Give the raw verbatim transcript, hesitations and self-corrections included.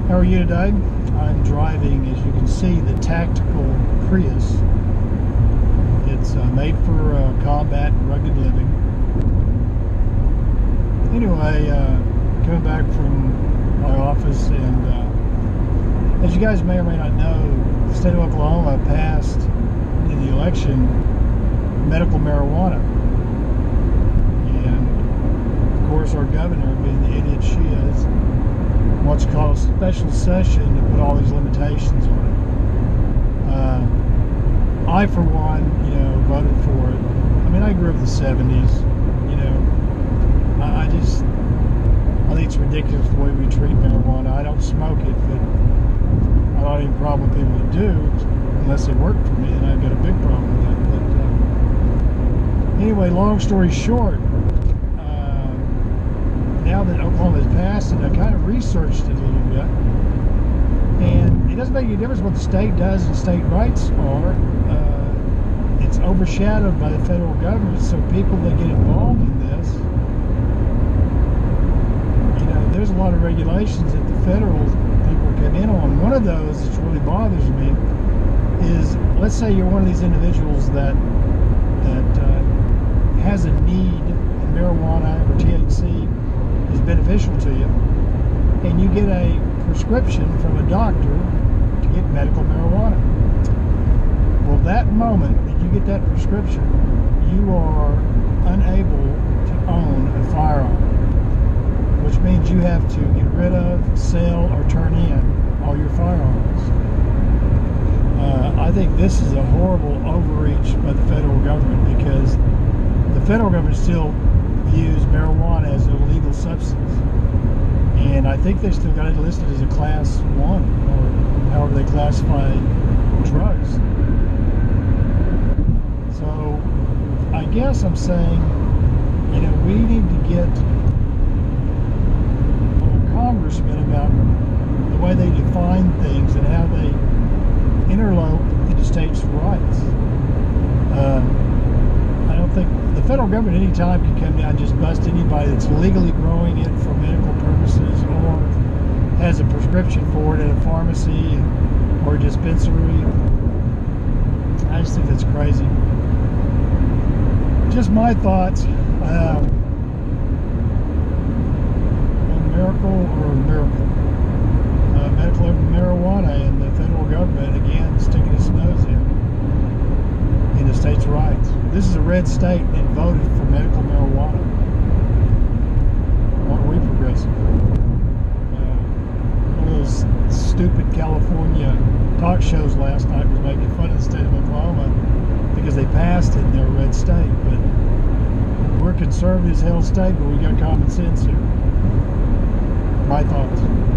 How are you today? I'm driving, as you can see, the tactical Prius. It's uh, made for uh, combat and rugged living. Anyway, uh, coming back from my office, and uh, as you guys may or may not know, the state of Oklahoma passed in the election medical marijuana. And of course, our governor, being the idiot she is, wants to call a special session to put all these limitations on it. Uh, I, for one, you know, voted for it. I mean, I grew up in the seventies. You know, I, I just, I think it's ridiculous the way we treat marijuana. I don't smoke it, but I don't have any problem with people that do, unless they work for me, and I've got a big problem with that. But uh, anyway, long story short, now that Oklahoma has passed, and I kind of researched it a little bit, and it doesn't make any difference what the state does and state rights are. Uh, it's overshadowed by the federal government, so people that get involved in this, you know, there's a lot of regulations that the federal people come in on. One of those that really bothers me is, let's say you're one of these individuals that that uh, has a need, and marijuana or T H C is beneficial to you, and you get a prescription from a doctor to get medical marijuana. Well, that moment that you get that prescription, you are unable to own a firearm, which means you have to get rid of, sell, or turn in all your firearms. Uh, I think this is a horrible overreach by the federal government, because the federal government still views marijuana as an illegal substance, and I think they still got it listed as a class one, or however they classify drugs. So I guess I'm saying, you know, we need to get our congressmen about the way they define things and how they interlope into states' rights. Uh, I don't think the federal government anytime can come down and just bust anybody that's legally growing it for medical purposes, or has a prescription for it at a pharmacy or a dispensary. I just think that's crazy. Just my thoughts. Uh, a miracle or a miracle. Uh, medical marijuana, and the federal government, again, sticking its nose in. in the state's rights. This is a red state that voted for medical marijuana. Aren't we progressive? Uh, one of those stupid California talk shows last night was making fun of the state of Oklahoma because they passed it and they're a red state. But we're conservative as hell state, but we got common sense here. My thoughts.